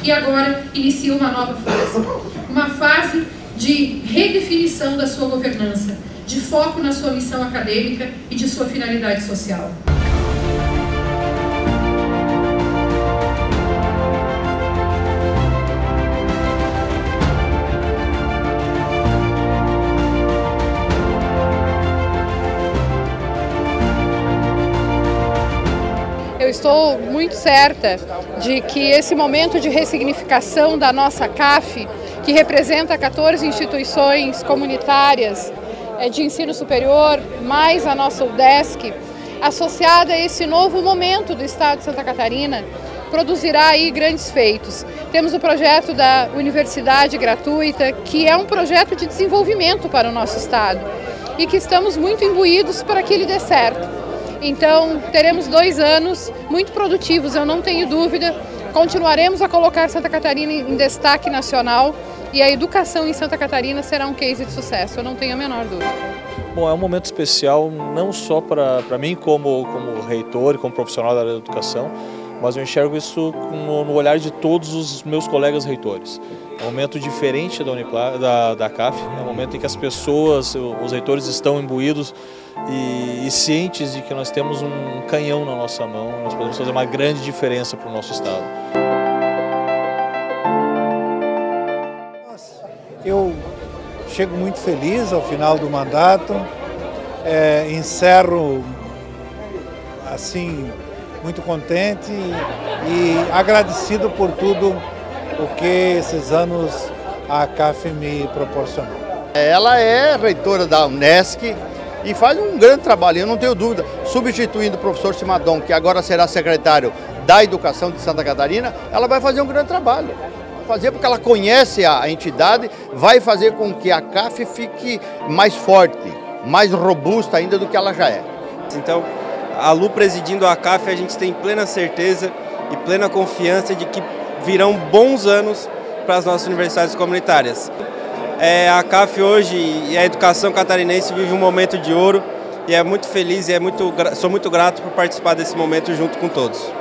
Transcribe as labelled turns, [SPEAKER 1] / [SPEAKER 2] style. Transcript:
[SPEAKER 1] e agora inicia uma nova fase. Uma fase de redefinição da sua governança, de foco na sua missão acadêmica e de sua finalidade social.
[SPEAKER 2] Eu estou muito certa de que esse momento de ressignificação da nossa CAF, que representa 14 instituições comunitárias de ensino superior, mais a nossa UDESC, associada a esse novo momento do Estado de Santa Catarina, produzirá aí grandes feitos. Temos o projeto da Universidade Gratuita, que é um projeto de desenvolvimento para o nosso Estado e que estamos muito imbuídos para que ele dê certo. Então, teremos 2 anos muito produtivos, eu não tenho dúvida. Continuaremos a colocar Santa Catarina em destaque nacional e a educação em Santa Catarina será um case de sucesso, eu não tenho a menor dúvida.
[SPEAKER 3] Bom, é um momento especial não só para mim como reitor e como profissional da área da educação, mas eu enxergo isso no olhar de todos os meus colegas reitores. É um momento diferente da CAF, é um momento em que as pessoas, os reitores estão imbuídos e cientes de que nós temos um canhão na nossa mão, nós podemos fazer uma grande diferença para o nosso Estado.
[SPEAKER 4] Eu chego muito feliz ao final do mandato, encerro assim muito contente e agradecido por tudo o que esses anos a CAF me proporcionou.
[SPEAKER 5] Ela é reitora da Unesc e faz um grande trabalho, eu não tenho dúvida, substituindo o professor Simadon, que agora será secretário da Educação de Santa Catarina, ela vai fazer um grande trabalho. Vai fazer porque ela conhece a entidade, vai fazer com que a CAF fique mais forte, mais robusta ainda do que ela já é.
[SPEAKER 6] Então, a Lu presidindo a CAF, a gente tem plena certeza e plena confiança de que virão bons anos para as nossas universidades comunitárias. A CAF hoje e a educação catarinense vive um momento de ouro e é muito feliz e sou muito grato por participar desse momento junto com todos.